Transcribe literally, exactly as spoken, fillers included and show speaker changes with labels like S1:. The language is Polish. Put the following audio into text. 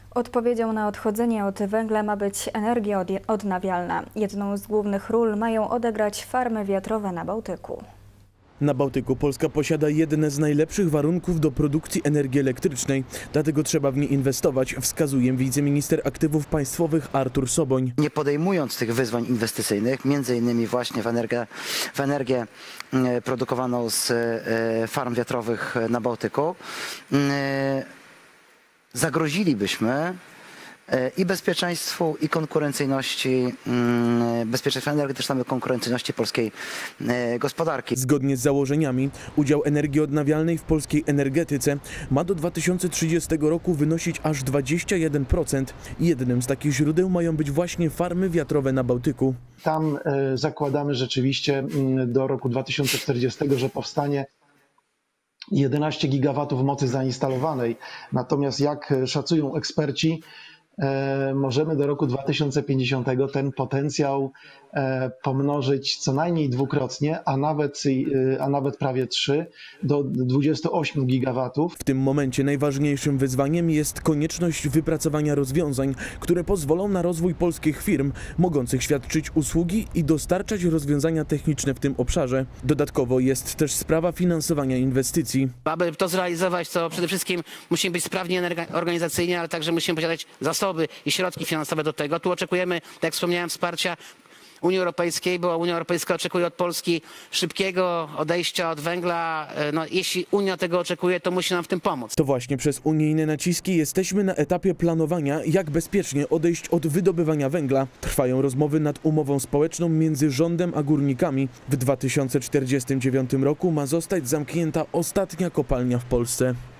S1: Odpowiedzią na odchodzenie od węgla ma być energia odnawialna. Jedną z głównych ról mają odegrać farmy wiatrowe na Bałtyku.
S2: Na Bałtyku Polska posiada jedne z najlepszych warunków do produkcji energii elektrycznej, dlatego trzeba w nie inwestować, wskazuje wiceminister aktywów państwowych Artur Soboń.
S3: Nie podejmując tych wyzwań inwestycyjnych, między innymi właśnie w energię, w energię produkowaną z farm wiatrowych na Bałtyku, zagrozilibyśmy i bezpieczeństwu, i konkurencyjności, bezpieczeństwa energetycznego, konkurencyjności polskiej gospodarki.
S2: Zgodnie z założeniami udział energii odnawialnej w polskiej energetyce ma do dwa tysiące trzydziestego roku wynosić aż dwadzieścia jeden procent. Jednym z takich źródeł mają być właśnie farmy wiatrowe na Bałtyku.
S4: Tam zakładamy rzeczywiście do roku dwa tysiące czterdziestego, że powstanie jedenaście gigawatów mocy zainstalowanej. Natomiast jak szacują eksperci, możemy do roku dwa tysiące pięćdziesiątego ten potencjał pomnożyć co najmniej dwukrotnie, a nawet, a nawet prawie trzy, do dwudziestu ośmiu gigawatów.
S2: W tym momencie najważniejszym wyzwaniem jest konieczność wypracowania rozwiązań, które pozwolą na rozwój polskich firm, mogących świadczyć usługi i dostarczać rozwiązania techniczne w tym obszarze. Dodatkowo jest też sprawa finansowania inwestycji.
S5: Aby to zrealizować, to przede wszystkim musimy być sprawni organizacyjnie, ale także musimy posiadać zasoby i środki finansowe do tego. Tu oczekujemy, tak jak wspomniałem, wsparcia Unii Europejskiej, bo Unia Europejska oczekuje od Polski szybkiego odejścia od węgla. No, jeśli Unia tego oczekuje, to musi nam w tym pomóc.
S2: To właśnie przez unijne naciski jesteśmy na etapie planowania, jak bezpiecznie odejść od wydobywania węgla. Trwają rozmowy nad umową społeczną między rządem a górnikami. W dwa tysiące czterdziestym dziewiątym roku ma zostać zamknięta ostatnia kopalnia w Polsce.